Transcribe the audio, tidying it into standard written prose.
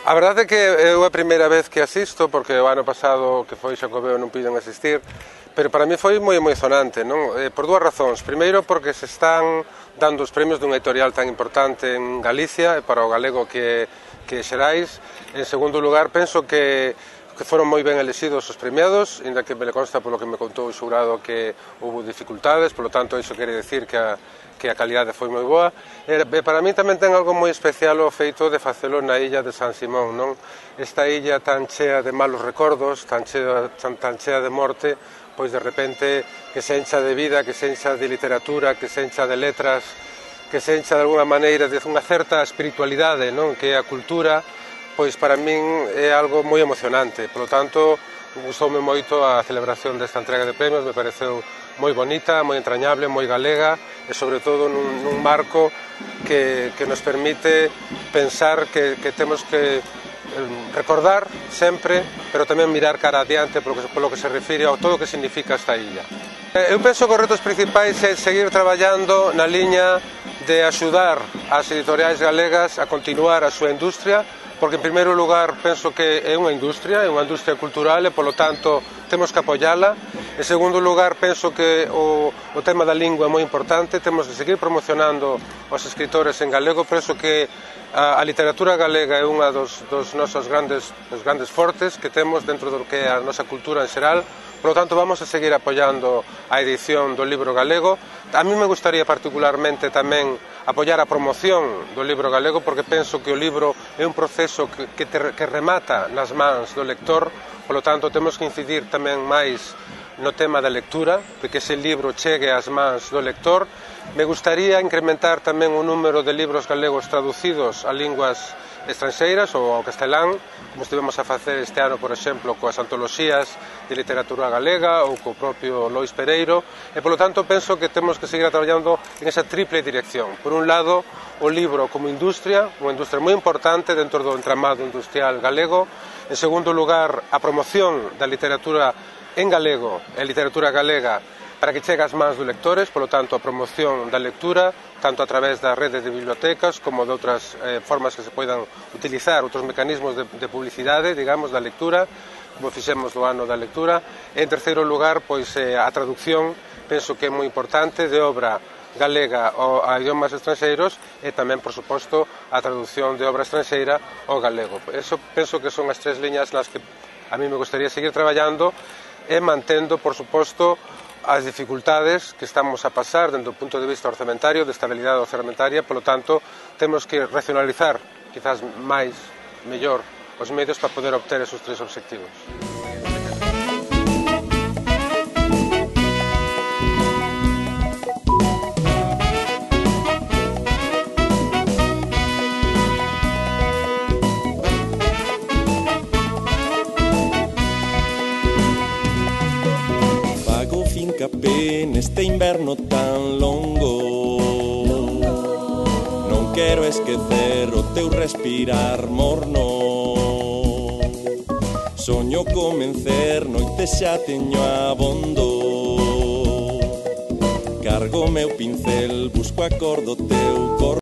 A verdade é que é a primeira vez que asisto, porque o ano pasado que foi Xacobeo non puiden asistir, pero para mí foi moi emocionante, non? Por dúas razóns. Primeiro, porque se están dando os premios dun editorial tan importante en Galicia e para o galego que Xerais. En segundo lugar, penso que foron moi ben elexidos os premiados, inda que me consta polo que me contou o xurado que houve dificultades, polo tanto, iso quere decir que a calidade foi moi boa. E para mí tamén ten algo moi especial o feito de facelo na illa de San Simón, non? Esta illa tan chea de malos recordos, tan chea de morte, pois de repente que se encha de vida, que se encha de literatura, que se encha de letras, que se encha de alguna maneira de unha certa espiritualidade, non? Que a cultura, pois para min é algo moi emocionante. Por lo tanto, gustoume moito a celebración desta entrega de premios, me pareceu moi bonita, moi entrañable, moi galega e sobre todo nun marco que nos permite pensar que temos que recordar sempre, pero tamén mirar cara adiante polo que se refire a todo o que significa esta illa. Eu penso que os retos principais é seguir traballando na liña de axudar as editoriais galegas a continuar a súa industria, porque en primeiro lugar penso que é unha industria cultural e polo tanto temos que apoiala. En segundo lugar penso que o tema da lingua é moi importante, temos que seguir promocionando os escritores en galego. Penso que a literatura galega é unha dos nosos grandes fortes que temos dentro do que é a nosa cultura en xeral. Por lo tanto, vamos a seguir apoiando a edición do libro galego. A mí me gustaría particularmente tamén apoiar a promoción do libro galego, porque penso que o libro é un proceso que remata nas mans do lector. Por lo tanto, temos que incidir tamén máis no tema da lectura, de que ese libro chegue ás mans do lector. Me gustaría incrementar tamén o número de libros galegos traducidos a linguas estranxeiras ou ao castelán, como estivemos a facer este ano, por exemplo, coas antoloxías de literatura galega ou co propio Lois Pereiro, e polo tanto penso que temos que seguir traballando en esa triple dirección. Por un lado, o libro como industria, unha industria moi importante dentro do entramado industrial galego. En segundo lugar, a promoción da literatura en galego e literatura galega para que chegue ás mans dos lectores, polo tanto a promoción da lectura, tanto a través da rede de bibliotecas como de outras formas que se poidan utilizar, outros mecanismos de publicidade, digamos, da lectura, como fixemos no ano da lectura. En terceiro lugar, pois a traducción, penso que é moi importante, de obra galega a idiomas estranxeiros e tamén, por suposto, a traducción de obra estranxeira ao galego. Eso penso que son as tres liñas nas que a mí me gustaría seguir traballando e mantendo, por suposto, as dificultades que estamos a pasar dentro do punto de vista orzamentario, de estabilidade orzamentaria. Polo tanto, temos que racionalizar quizás máis, mellor, os medios para poder obter esos tres obxectivos. Fincapé neste inverno tan longo, non quero esquecer o teu respirar morno. Soño con vencer, noites xa teño abondo. Cargo meu pincel, busco a cor do teu corpo.